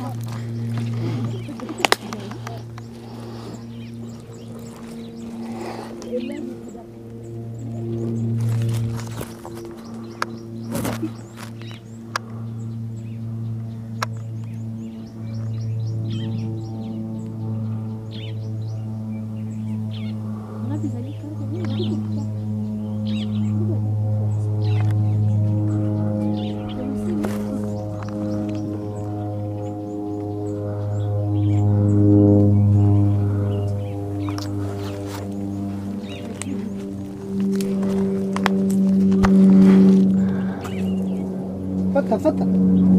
تفضل.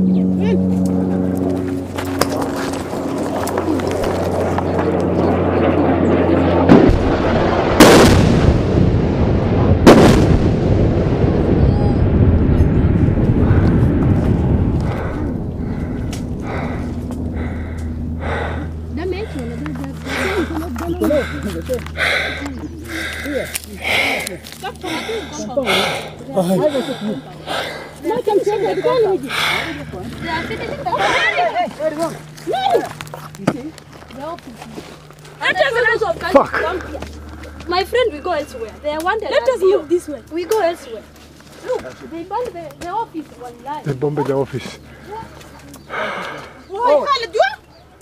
ده ماشي ولا ده ما كان شيء يقول Fuck. My friend, we go elsewhere. They are wanted. Let us move this way. We go elsewhere. Look, they bombed the office one night. They bombed the office. Oh, Khalid, you?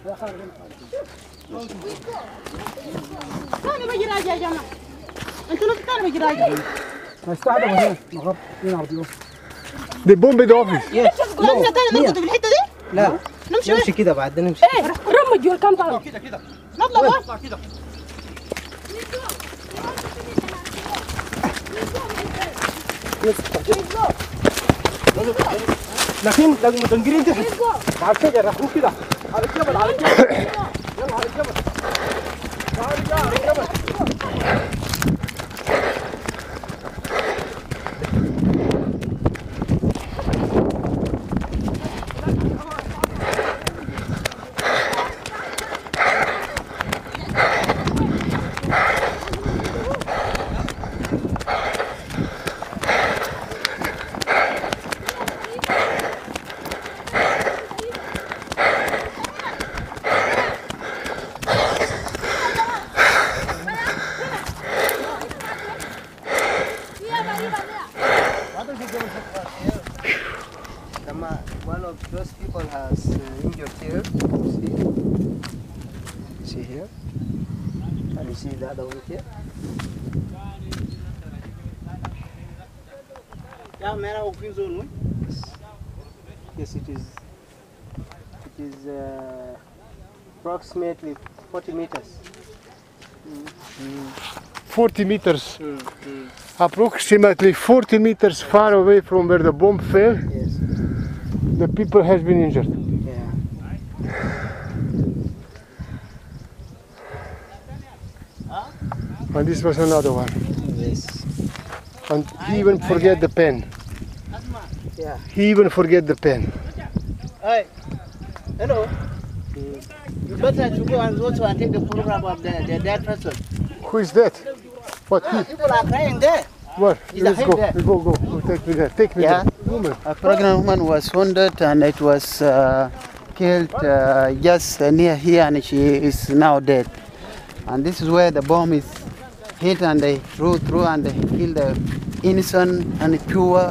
أنا بجي راجع يا جماعة. أنتوا نفكر بجي راجع. استعدوا هنا مغرب NRRDO. They bombed the office. أنت تاني نرقد في الحتة دي؟ لا نمشي كده بعد نمشي. إيه رمج جوا الكامب. كده نطلع كده. لكن تنقرين تحت على الشجرة روح كده على الجبل على الجبل يلا على الجبل تعال على الجبل One of those people has injured here. See here? Can you see the other one here? Yes, it is. It is approximately 40 meters. 40 meters. Approximately 40 meters far away from where the bomb fell. Yes. The people has been injured. Yeah. And this was another one. Yes. And he even forget the pen. Yeah. He even forget the pen. Hi. Hello. You better to go and also take the program of the dead person. Who is that? What? People are crying there. Where? He's Let's ahead go. there. Go. Take me there. Take me Yeah. there. Woman. A pregnant woman was wounded and it was killed just near here, and she is now dead. And this is where the bomb is hit, and they threw and they killed the innocent and poor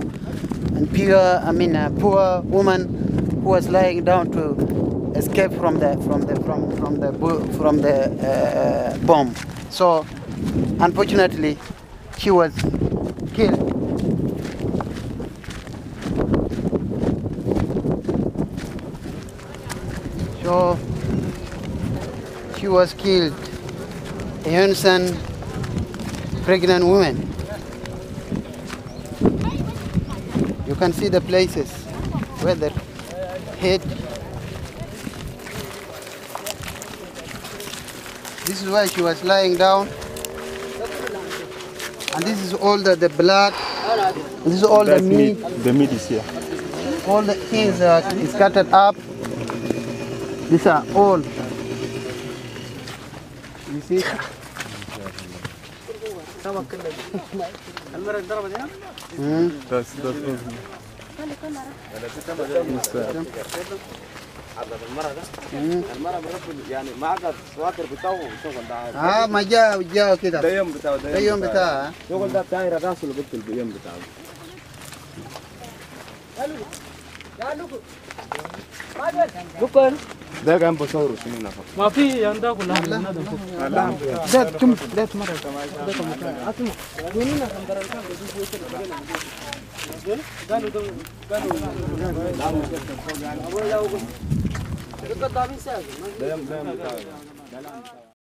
woman who was lying down to escape from the bomb. So unfortunately, she was killed. So she was killed, a innocent pregnant woman. You can see the places where they hit. This is where she was lying down. And this is all the blood. This is all the meat. The meat is here. All the things are scattered up. These are all. You see? That's حضرت المرة ده المرة مرة يعني ما عقد سواكر بتاعه شغل ده ما جاء كده ده يوم بتاعه ده يوم بتاعه شغل ده بتاعي راسه اللي قلت اليوم بتاعه ده كان بصوره سنين ما في عندك ولا ده تم ده مرة ده يوم بتاعه